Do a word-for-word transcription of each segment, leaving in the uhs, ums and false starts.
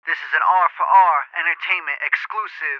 This is an R for R Entertainment exclusive.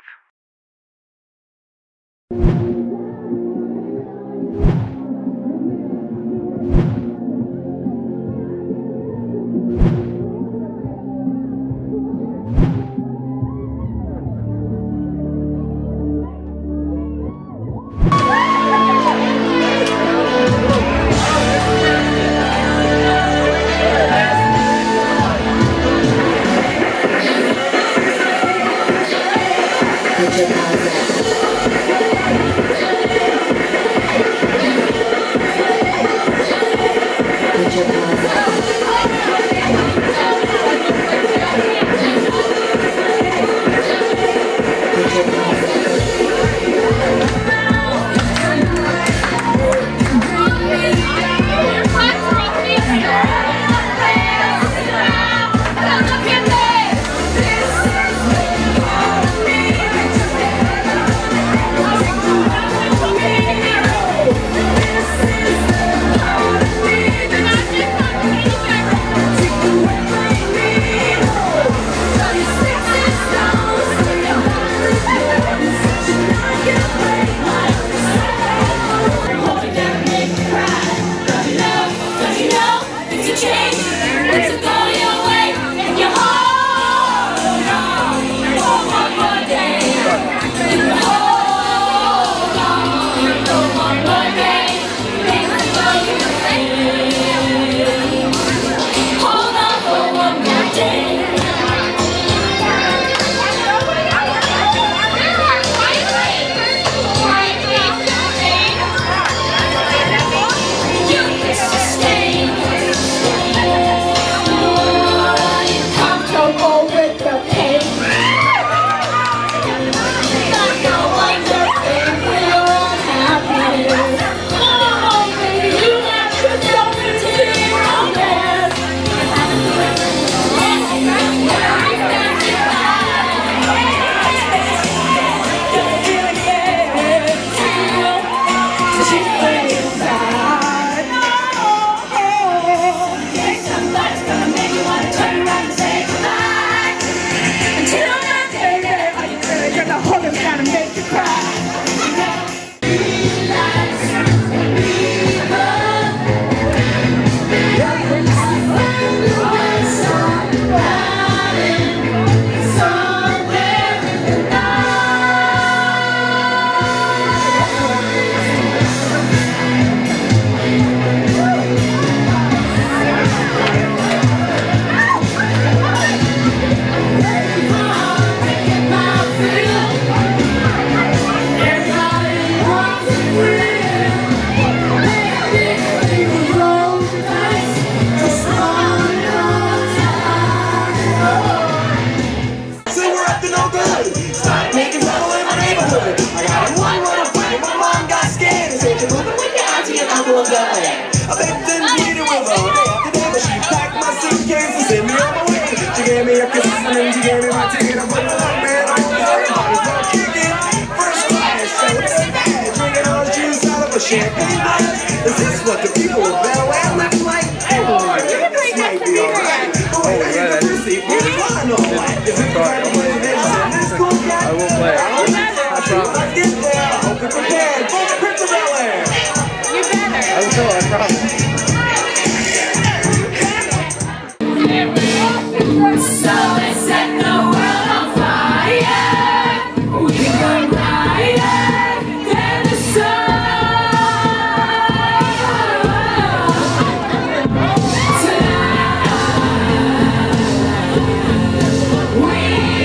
Champagne glass? Is this what the people of Bel Air look like? Oh, this might be alright. Oh, wait, I get the receipt. Here's one on that. Is it part of this cool cat? I will play. I don't know. I promise. I get there. I hope you're prepared for the Prince of Bel Air. You better. I will, I promise. So let's set the world on fire. We burn higher than the sun. Tonight, we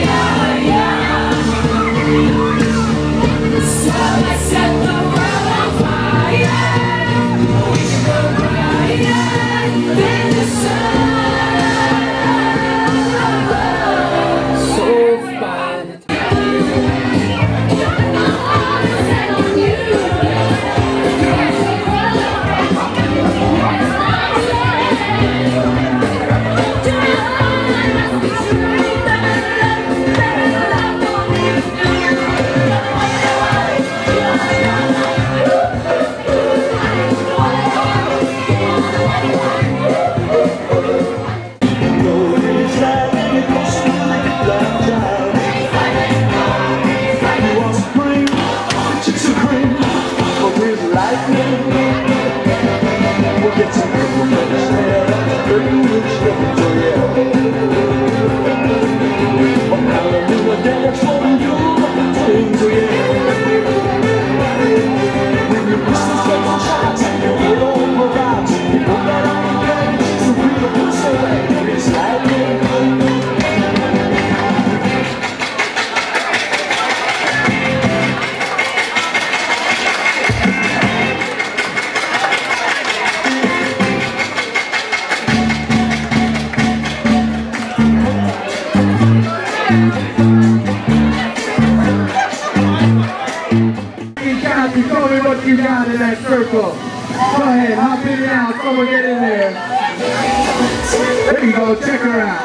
that circle. Go ahead, hop in and out. Someone get in there. There you go. Check her out.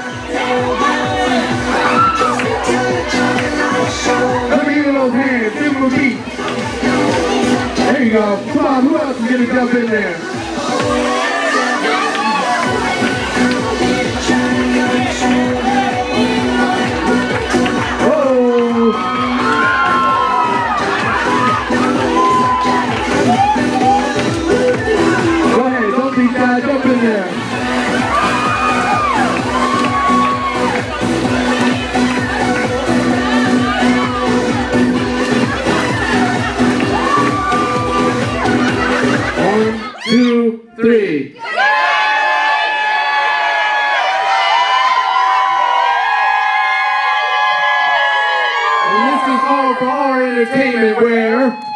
Let me give you those hands. Give them a beat. There you go. Come on, who else is gonna jump in there? Oh! Go ahead, don't be shy, jump in there. One, two, three. And this is all for our entertainment, where